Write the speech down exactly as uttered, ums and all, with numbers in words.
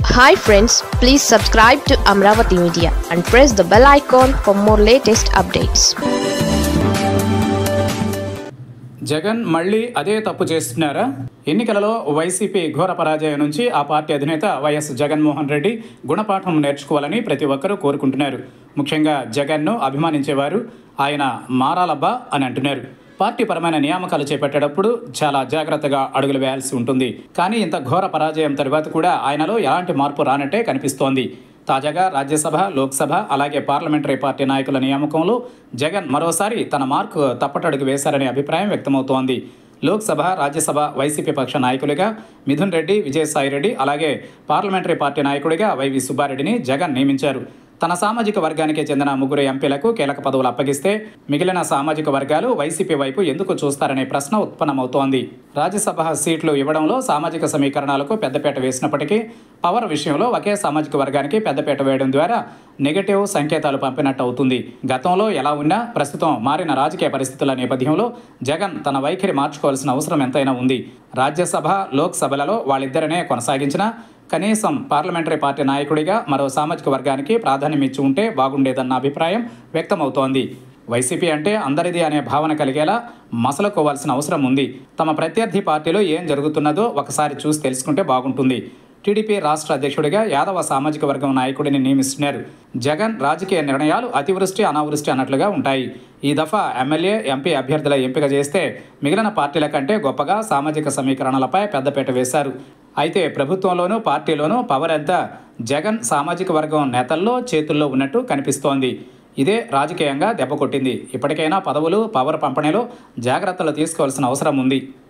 Hi friends, please subscribe to Amravati Media and press the bell icon for more latest updates. Jagan మళ్ళీ అదే తప్పు చేస్తున్నారా? ఎన్నికలలో YCP ఘోర పరాజయం నుంచి ఆ పార్టీ అధినేత వైఎస్ జగన్మోహన్ రెడ్డి గుణపాఠం నేర్చుకోవాలని ప్రతి ఒక్కరూ కోరుకుంటున్నారు. ముఖ్యంగా జగన్ను అభిమానించేవారు ఆయన మారాలబ్బా అని అంటున్నారు. పార్టీ పరమైన నియామకాలు చేపట్టేటప్పుడు చాలా జాగ్రత్తగా అడుగులు వేయాల్సి ఉంటుంది. కానీ ఇంత ఘోర పరాజయం తరువాత కూడా ఆయనలో ఎలాంటి మార్పు రానట్టే కనిపిస్తోంది. తాజాగా రాజ్యసభ, లోక్సభ అలాగే పార్లమెంటరీ పార్టీ నాయకుల నియామకంలో జగన్ మరోసారి తన మార్కు తప్పటడుగు వేశారనే అభిప్రాయం వ్యక్తమవుతోంది. లోక్సభ, రాజ్యసభ వైసీపీ పక్ష నాయకులుగా మిథున్ రెడ్డి, విజయసాయిరెడ్డి అలాగే పార్లమెంటరీ పార్టీ నాయకుడిగా వైవి సుబ్బారెడ్డిని జగన్ నియమించారు. తన సామాజిక వర్గానికి చెందిన ముగ్గురు ఎంపీలకు కీలక పదవులు అప్పగిస్తే మిగిలిన సామాజిక వర్గాలు వైసీపీ వైపు ఎందుకు చూస్తారనే ప్రశ్న ఉత్పన్నమవుతోంది. రాజ్యసభ సీట్లు ఇవ్వడంలో సామాజిక సమీకరణాలకు పెద్దపీట వేసినప్పటికీ పవర్ విషయంలో ఒకే సామాజిక వర్గానికి పెద్దపీట వేయడం ద్వారా నెగటివ్ సంకేతాలు పంపినట్టు అవుతుంది. గతంలో ఎలా ఉన్నా ప్రస్తుతం మారిన రాజకీయ పరిస్థితుల నేపథ్యంలో జగన్ తన వైఖరి మార్చుకోవాల్సిన అవసరం ఎంతైనా ఉంది. రాజ్యసభ, లోక్సభలలో వాళ్ళిద్దరినే కొనసాగించినా కనీసం పార్లమెంటరీ పార్టీ నాయకుడిగా మరో సామాజిక వర్గానికి ప్రాధాన్యం ఇచ్చి ఉంటే బాగుండేదన్న అభిప్రాయం వ్యక్తమవుతోంది. వైసీపీ అంటే అందరిది అనే భావన కలిగేలా మసలుకోవాల్సిన అవసరం ఉంది. తమ ప్రత్యర్థి పార్టీలో ఏం జరుగుతున్నదో ఒకసారి చూసి తెలుసుకుంటే బాగుంటుంది. టీడీపీ రాష్ట్ర అధ్యక్షుడిగా యాదవ సామాజిక వర్గం నాయకుడిని నియమిస్తున్నారు. జగన్ రాజకీయ నిర్ణయాలు అతివృష్టి, అనావృష్టి అన్నట్లుగా ఉంటాయి. ఈ దఫా ఎమ్మెల్యే, ఎంపీ అభ్యర్థుల ఎంపిక చేస్తే మిగిలిన పార్టీల కంటే గొప్పగా సామాజిక సమీకరణలపై పెద్దపీట వేశారు. అయితే ప్రభుత్వంలోనూ పార్టీలోనూ పవర్ అంతా జగన్ సామాజిక వర్గం నేతల్లో చేతుల్లో ఉన్నట్టు కనిపిస్తోంది. ఇదే రాజకీయంగా దెబ్బకొట్టింది. ఇప్పటికైనా పదవులు, పవర్ పంపిణీలో జాగ్రత్తలు తీసుకోవాల్సిన అవసరం ఉంది.